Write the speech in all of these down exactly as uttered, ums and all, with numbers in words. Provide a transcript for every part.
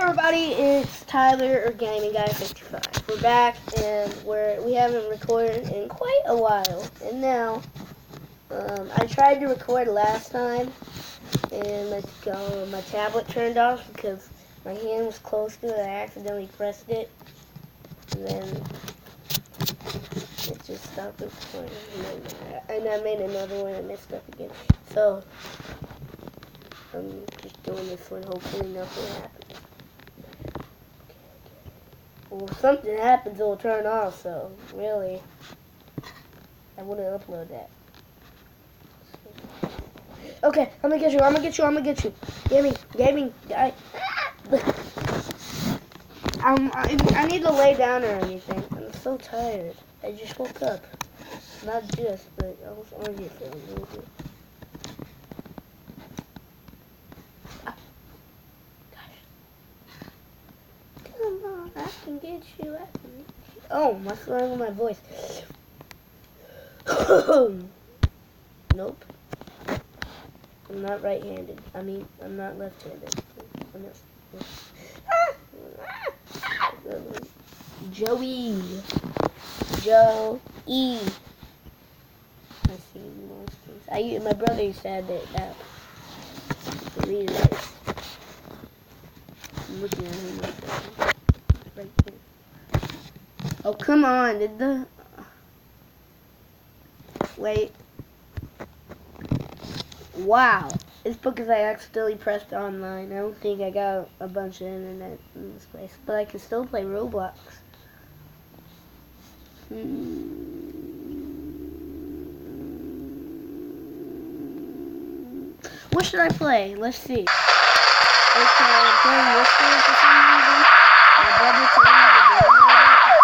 everybody, it's Tyler or Gaming Guy fifty-five. We're back and we're we haven't recorded in quite a while. And now, um, I tried to record last time, and my uh, my tablet turned off because my hand was close to it. I accidentally pressed it, and then it just stopped recording. And, then, and I made another one and messed up again. So I'm just doing this one. Hopefully nothing happens. Well, if something happens, it'll turn off, so really, I wouldn't upload that. Okay, I'm gonna get you, I'm gonna get you, I'm gonna get you. Gaming, gaming, guy. um, I, I need to lay down or anything. I'm so tired. I just woke up. Not just, but I was on here for a little bit. I can get you. I can get you. Oh, what's wrong with my voice? Nope. I'm not right-handed. I mean, I'm not left-handed. I'm not. Joey. Joey. I see monsters. I my brother used to have that. that. Deleted it. I'm looking at him like that. Right there. Oh, come on. Did the... Wait. Wow. It's because I accidentally pressed online. I don't think I got a bunch of internet in this place. But I can still play Roblox. Hmm. What should I play? Let's see. Okay, I'm playing this game for some reason. My brother told me to download it.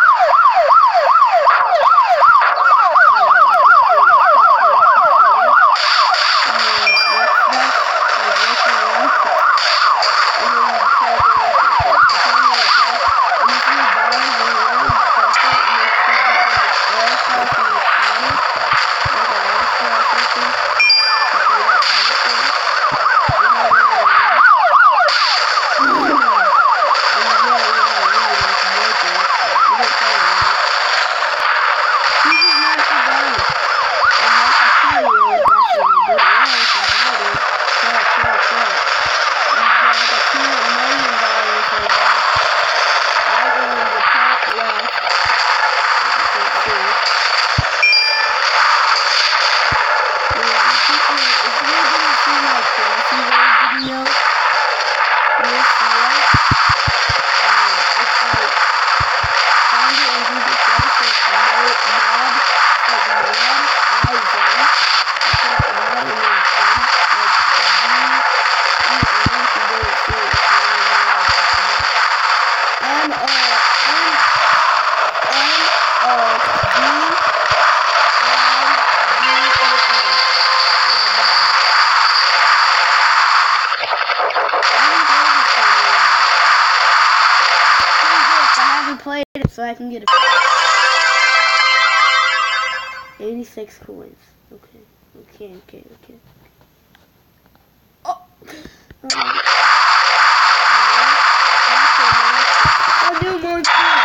So I can get a eighty-six coins. Okay, okay, okay, okay. Oh, uh, I'll do more too.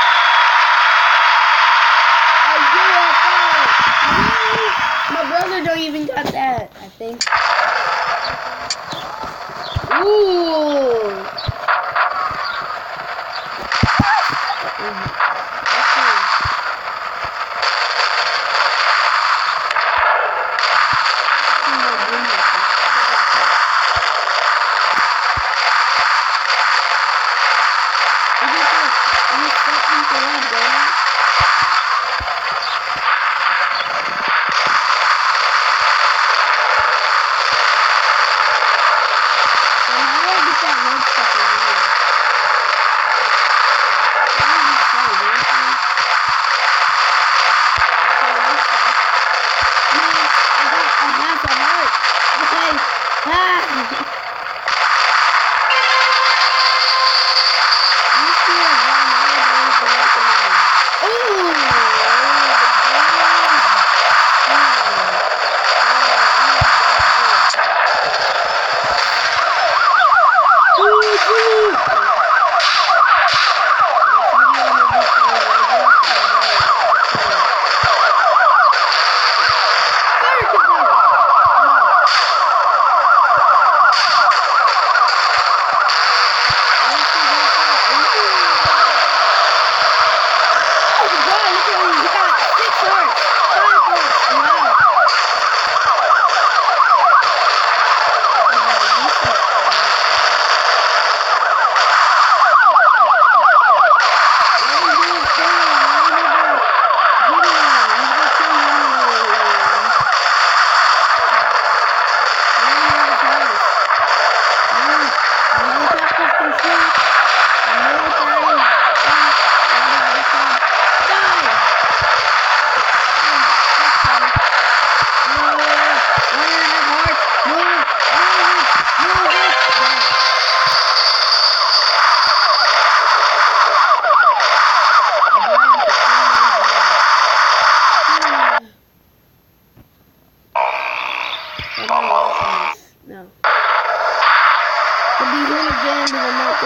I do have fire. My brother don't even got that. I think. Ooh.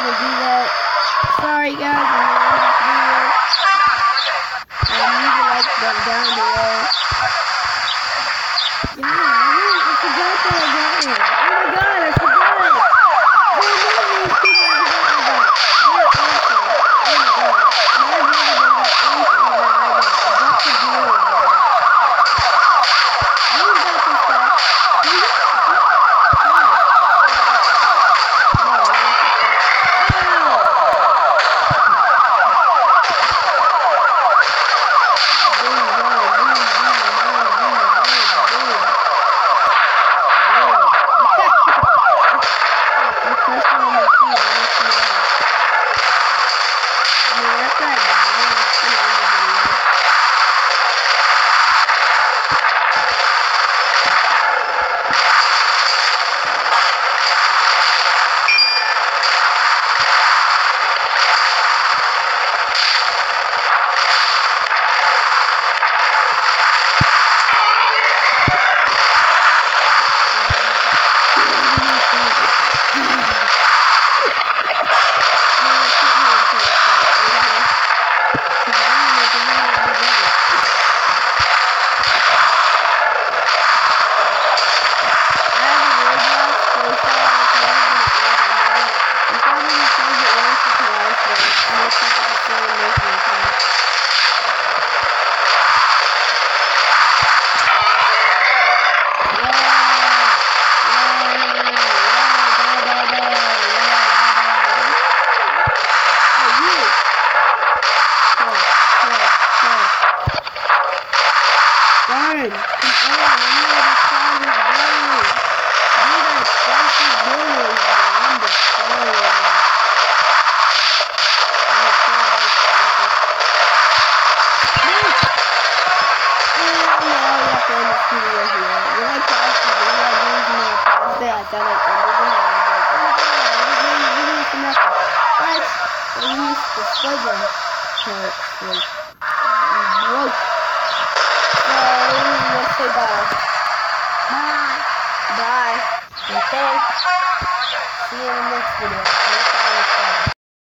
gonna do that. Sorry guys, I'm gonna end this video. Um, leave a like button down below. Yeah, I forgot that I got it. Oh my god, I forgot it. Oh no, these people I forgot about. They're awesome. Oh my god. My brother did that anything that I got. I got the deal. You got this guy. You got Darn, come on, I know this song is going. Do that explosive building, I'm destroying it. I'm so expensive. No! And now we have to end this video here. When I paused the video, I didn't even know I paused it. I thought I ended it. I was like, oh my god, I was doing a video for nothing. But I used the Slither character.